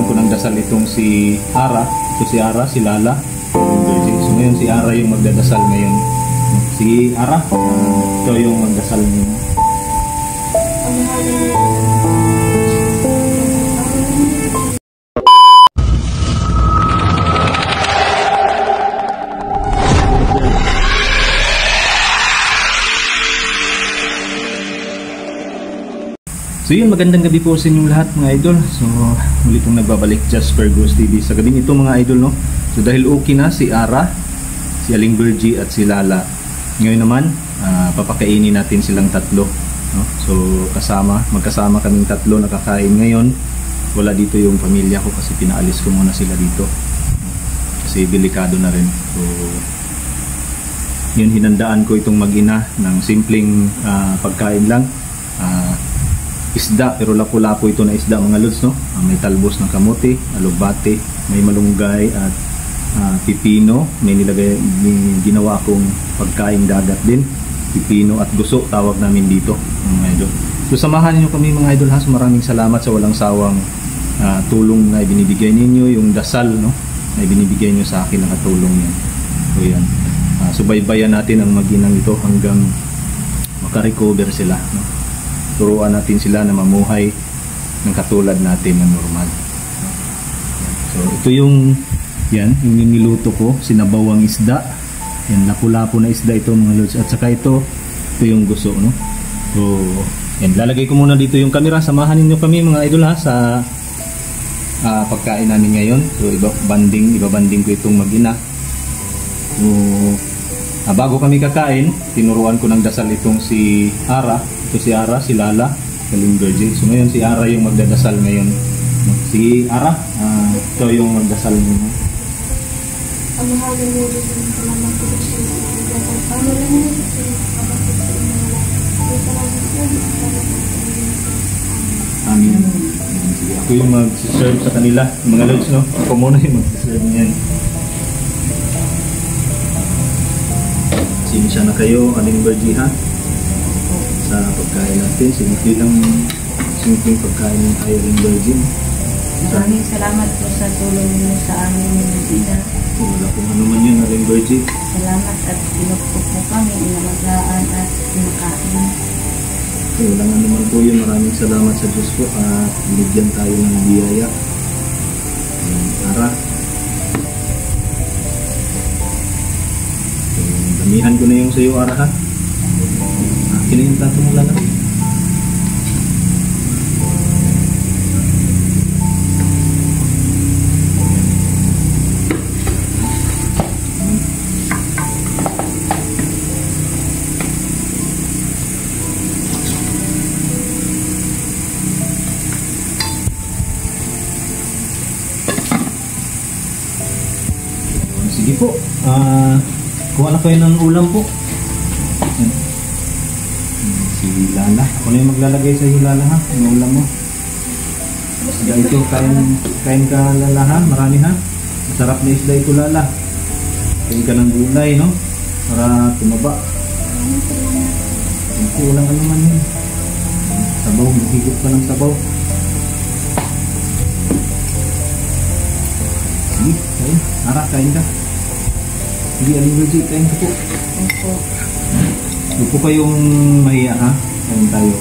ko ng dasal itong si Ara. Ito si Ara, si Lala, Virgin. So ngayon si Ara yung magdadasal ngayon. Si Ara, ito yung magdasal ngayon. So yun, magandang gabi po sa inyong lahat mga idol. So muli pong nagbabalik Jasper Goes TV sa gabing ito mga idol, no. So dahil okay na si Ara, si Aling Virgie at si Lala, ngayon naman papakainin natin silang tatlo, no? So magkasama kaming tatlo nakakain ngayon. Wala dito yung pamilya ko kasi pinaalis ko muna sila dito kasi delikado na rin. So yun, hinandaan ko itong mag-ina ng simpleng pagkain lang. Isda, pero lapu-lapu ito na isda mga lods, no? May talbos ng kamote, alugbate, may malunggay at pipino. May ginawa akong pagkain dagat din, pipino at guso tawag namin dito mga idol. So samahan niyo kami mga idol ha. So, maraming salamat sa walang sawang tulong na ibinibigay ninyo, yung dasal, no, na ibinibigay niyo sa akin, nakatulong yan. So yan, subaybayan natin ang mag-inang ito hanggang makarecover sila, no? Turuan natin sila na mamuhay ng katulad natin na normal. So ito yung niluto ko, sinabawang isda. Yan, lapu-lapu na isda ito mga lods. At saka ito yung guso, no? So yan, lalagay ko muna dito yung camera. Samahan niyo kami mga idol ha sa pagkain namin ngayon. So ibabanding ko itong mag-ina. So bago kami kakain, tinuruan ko ng dasal itong si Ara. Ito si Ara, si Lala, si Aling Virgie. So ngayon si Ara yung magdadasal ngayon. Si Ara, ito yung magdasal ngayon. Amin. Ako yung mag-serve sa kanila, mga lods, no? Ako muna yung mag-serve ngayon. Sinisya na kayo, Aling Virgie, ha? Sa pagkain natin, simpleng pagkain ng Aling Virgin. Maraming salamat po sa tulong niyo sa aming ina. Wala kung ano man yun, Aling Virgin. Salamat at pinupok mo kami, inalagaan at pinakain. Wala nga naman po yun. Maraming salamat sa Diyos po at binigyan tayo ng biyaya. Ara. Damihan ko na yung sayo, Ara, ha? Akin na yung plato mo, Lala. Sige po, kuha na kayo ng ulam po. Si Lala, ako na yung maglalagay sa iyo, Lala, ha? Yung ulam mo. Isda ito, kain ka, Lala, ha? Marami, ha? Masarap na isda ito, Lala. Kain ka ng gulay, no? Para tumaba. Ito, walang ano man yun. Sabaw, maghigop ka ng sabaw. Sige, kain. Ara, kain ka. Sige, Aling Virgie, kain ka po. Opo. Huwag po kayong mahiya, ha? Kain tayo.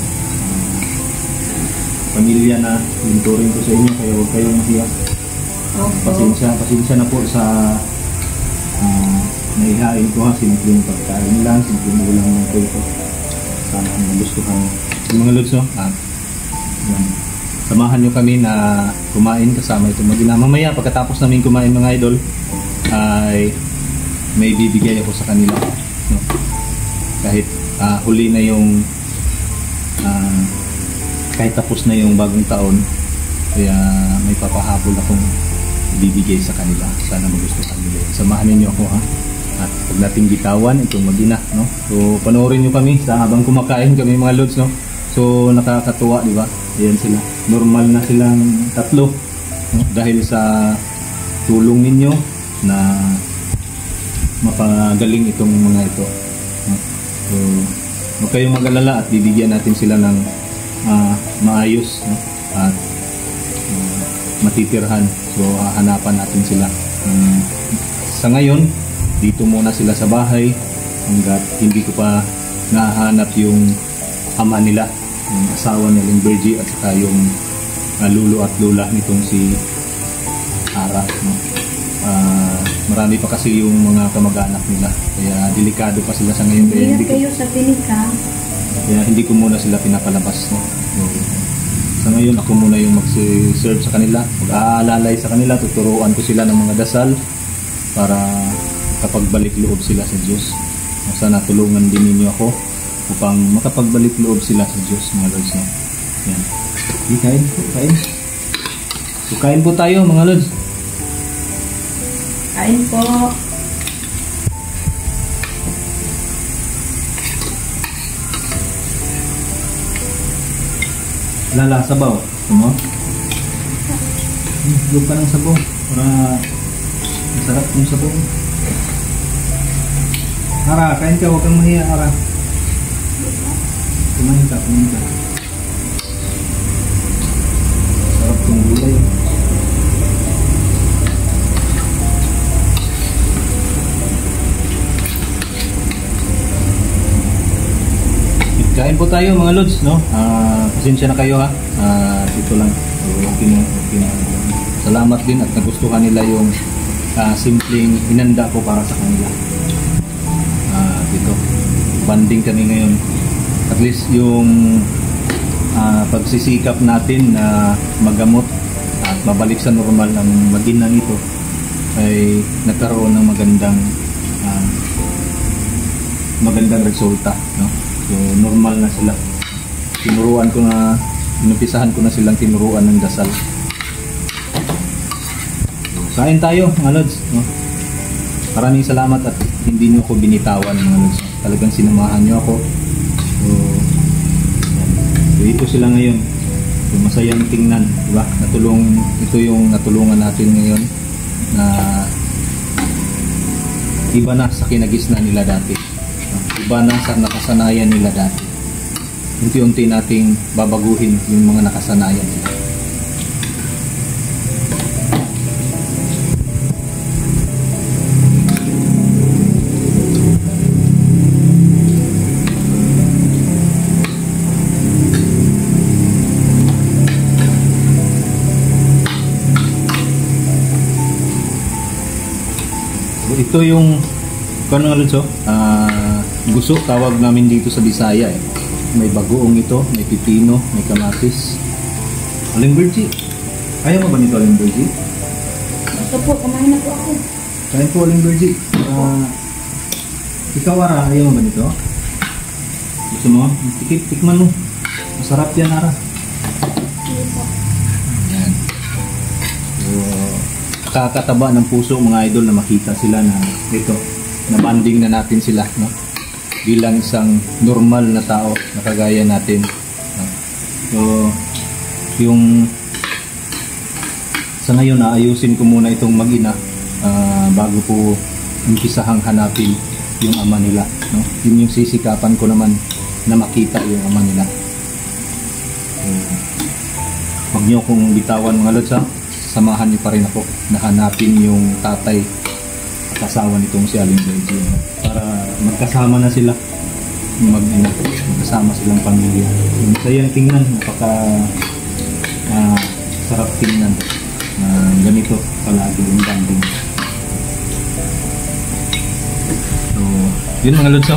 Pamilya na, pinturin ko sa inyo, kaya huwag kayong mahiya. Pasensya na po sa naihain ko, ha? Simpleng pagkain lang, simpleng ulang ng po ito. Sana ang gusto kang mga lods, no? Samahan nyo kami na kumain kasama itong mag-ina. Mamaya, pagkatapos namin kumain mga idol, ay may bibigay ako sa kanila, no? Kahit huli na yung kahit tapos na yung bagong taon, kaya may papahabol akong bibigay sa kanila. Sana magustuhan nila. Samahan niyo ako, ha? At pag nating bitawan itong mag-ina, no? So panoorin niyo kami sa habang kumakain kami mga lods, no? So nakakatuwa, di ba? Ayan sila. Normal na silang tatlo, no? Dahil sa tulong ninyo na mapagaling itong mga ito, no? So huwag kayong mag-alala at bibigyan natin sila ng maayos, no? At matitirhan. So hahanapan natin sila. Sa ngayon, dito muna sila sa bahay hanggat hindi ko pa nahanap yung ama nila, yung asawa ni Aling Virgie, at saka yung lulo at lula nitong si Ara, no? Marami pa kasi yung mga kamag-anak nila, kaya delikado pa sila sa ngayon, kaya Hindi kayo sa tinika. kaya hindi ko muna sila pinapalabas, no? So, sa ngayon ako muna yung mag-serve sa kanila, mag-aalalay sa kanila, tuturuan ko sila ng mga dasal para kapag balik loob sila sa Diyos. Sana tulungan din ninyo ako upang makapagbalik loob sila sa Diyos, mga Lods, no? Yan. Kain po, kain. So, kain po tayo, mga Lods. Kain po. Lala, sabaw. Ito mo? Huwag ka ng sabaw para masarap yung sabaw. Ara, kain ka, huwag kang mahiya, Ara. Kumain ka, kumain ka. Sarap yung gulay. Kain po tayo, mga Lods, no? Pasensya na kayo, ha. Dito lang. So, okay na. Salamat din at nagustuhan nila yung simpleng inanda ko para sa kanila. Dito. Banding kami ngayon. At least yung pagsisikap natin na magamot at mabalik sa normal ang mag-inang ito ay nagkaroon ng magandang resulta, no? So, normal na sila. Inumpisahan ko na silang tinuruan ng dasal. So, kain tayo, mga Lods, no? Maraming salamat at hindi nyo ako binitawan, mga Lods. Talagang sinamahan nyo ako. So, yan. So, ito sila ngayon. So, masayang tingnan, diba? Ito yung natulungan natin ngayon na iba na sa kinagisnan nila dati. Iba na sa nakasanayan nila dati. Unti-unti nating babaguhin yung mga nakasanayan nila. So, ito yung kano nga Lods, guso, tawag namin dito sa Bisaya, eh. May bagoong ito, may pipino, may kamatis. Aling Virgie, ayaw mo ba nito, Aling Virgie? Ito po, kumain na po ako. Kain po, Aling Virgie. Ikaw, Ara, ayaw mo ba nito? Gusto mo? Tikman mo. Masarap yan, Ara. Sige po. Yan. So, kakataba ng puso, mga idol, na makita sila na ito, na banding na natin sila, no? Bilang isang normal na tao na kagaya natin, no? So, yung sa ngayon, ayusin ko muna itong mag-ina bago ko umpisahang hanapin yung ama nila, no? Yun yung sisikapan ko naman na makita yung ama nila. So, huwag nyo kong bitawan, mga Lods, ha? Samahan nyo pa rin ako na hanapin yung tatay at asawa nitong si Aling Virgie, no? Para magkasama na sila, magkasama silang pamilya. Yung sayang tingnan, napaka sarap tingnan. Ganito palagi yung banding. So, yun, mga Lods,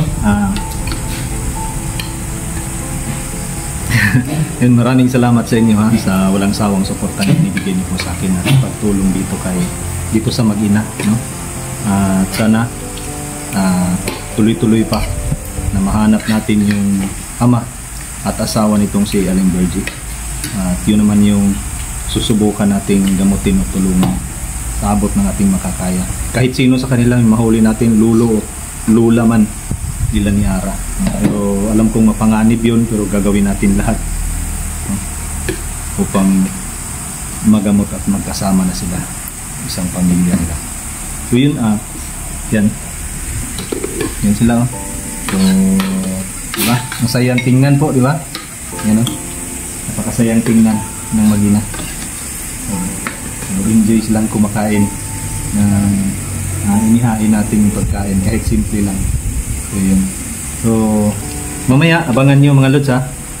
yun, maraming salamat sa inyo, ha, sa walang sawang suporta na binibigay niyo po sa akin at pagtulong dito sa mag-ina, no? At sana tuloy-tuloy pa na mahanap natin yung ama at asawa nitong si Aling Virgie. At yun naman yung susubukan nating gamutin o tulungan sa abot ng ating makakaya. Kahit sino sa kanila mahuli natin, lulo o lula man nila ni Ara. Pero alam kong mapanganib yun, pero gagawin natin lahat, no? Upang magamot at magkasama na sila, isang pamilya nila. So yun, yan sila, oh. So, diba? Masayang tingnan po, diba? Yan, oh. Napakasayang tingnan ng mag-ina. So, enjoy silang kumakain ng inihain nating pagkain kahit simple lang. So yun. So mamaya abangan nyo mga lods ha.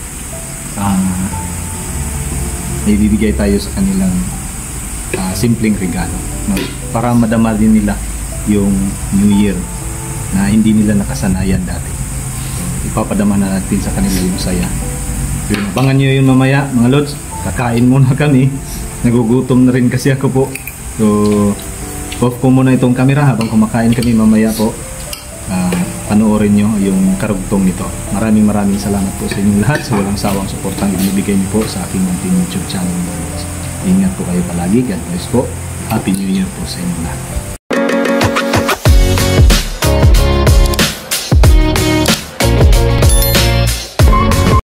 May bibigay tayo sa kanilang simpleng regalo, no? Para madama din nila yung New Year na hindi nila nakasanayan dati. So, ipapadama na natin sa kanila yung saya. So, abangan nyo yun mamaya mga lods. Kakain muna kami, nagugutom na rin kasi ako po. So off ko muna itong camera habang kumakain kami. Mamaya po panoorin nyo yung karugtong nito. Maraming salamat po sa inyong lahat sa walang sawang suportang ibinibigay nyo po sa aking munting YouTube channel. Ingat po kayo palagi. God bless po. Happy New Year po sa inyong lahat.